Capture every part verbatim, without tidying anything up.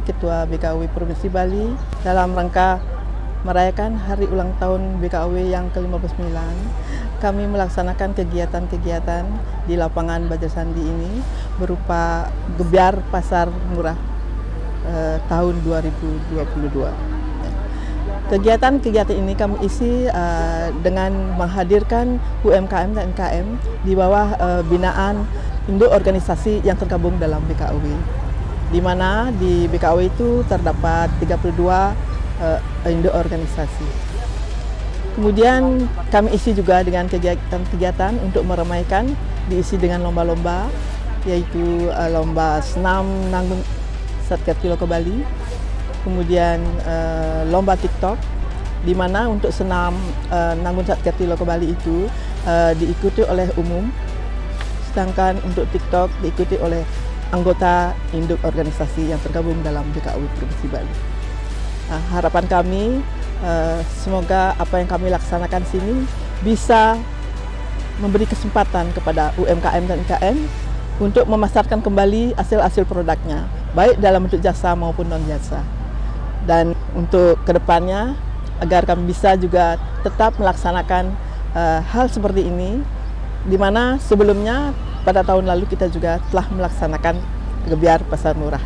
Ketua B K U W Provinsi Bali dalam rangka merayakan hari ulang tahun B K U W yang ke lima puluh sembilan. Kami melaksanakan kegiatan-kegiatan di lapangan Bajar Sandi ini berupa gebyar pasar murah eh, tahun dua ribu dua puluh dua. Kegiatan-kegiatan ini kami isi uh, dengan menghadirkan U M K M dan U M K M di bawah uh, binaan induk organisasi yang tergabung dalam B K U W. Di mana di B K U W itu terdapat tiga puluh dua uh, induk organisasi. Kemudian kami isi juga dengan kegiatan-kegiatan untuk meramaikan, diisi dengan lomba-lomba, yaitu uh, lomba senam nanggung Satker Kilo ke Bali. Kemudian uh, lomba TikTok, di mana untuk senam uh, Nanggung Satker Kilo ke Bali itu uh, diikuti oleh umum, sedangkan untuk TikTok diikuti oleh anggota induk organisasi yang tergabung dalam B K U W Provinsi Bali. Nah, harapan kami uh, semoga apa yang kami laksanakan sini bisa memberi kesempatan kepada U M K M dan U M K M untuk memasarkan kembali hasil-hasil produknya, baik dalam bentuk jasa maupun non-jasa. Dan untuk kedepannya, agar kami bisa juga tetap melaksanakan uh, hal seperti ini, di mana sebelumnya pada tahun lalu kita juga telah melaksanakan gebyar pasar murah.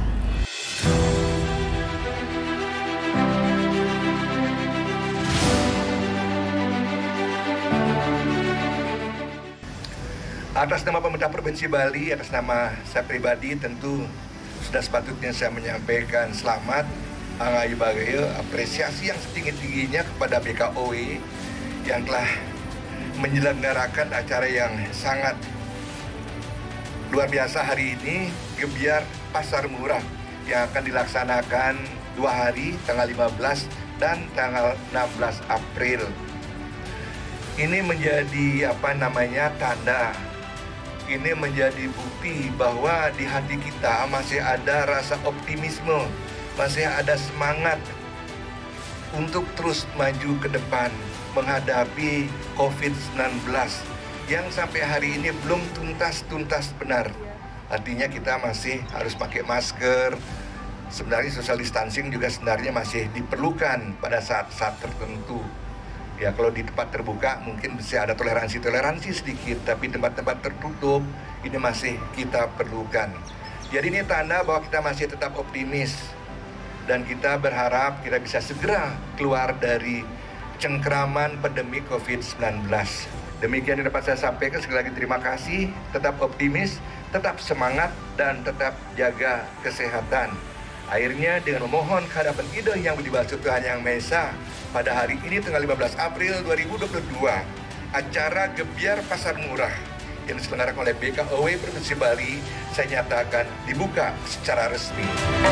Atas nama pemerintah Provinsi Bali, atas nama saya pribadi tentu sudah sepatutnya saya menyampaikan selamat, angai bagayo, apresiasi yang setinggi-tingginya kepada B K U W yang telah menyelenggarakan acara yang sangat luar biasa hari ini, gebyar pasar murah yang akan dilaksanakan dua hari, tanggal lima belas dan tanggal enam belas April. Ini menjadi apa namanya tanda, ini menjadi bukti bahwa di hati kita masih ada rasa optimisme, masih ada semangat untuk terus maju ke depan menghadapi COVID sembilan belas yang sampai hari ini belum tuntas-tuntas benar. Artinya kita masih harus pakai masker. Sebenarnya social distancing juga sebenarnya masih diperlukan pada saat-saat tertentu. Ya, kalau di tempat terbuka mungkin bisa ada toleransi-toleransi sedikit, tapi tempat-tempat tertutup ini masih kita perlukan. Jadi ini tanda bahwa kita masih tetap optimis. Dan kita berharap kita bisa segera keluar dari cengkraman pandemi COVID sembilan belas. Demikian yang dapat saya sampaikan. Sekali lagi terima kasih, tetap optimis, tetap semangat, dan tetap jaga kesehatan. Akhirnya dengan memohon kehadapan Idah Yang Budi Baso Tuhan Yang Maha Esa, pada hari ini tanggal lima belas April dua ribu dua puluh dua, acara gebyar pasar murah yang diselenggarakan oleh B K U W Provinsi Bali saya nyatakan dibuka secara resmi.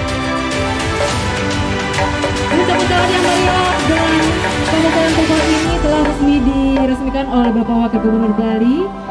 Tepuk tangan yang meriah, dan pembukaan pokok ini telah resmi diresmikan oleh Bapak Wakil Gubernur Bali.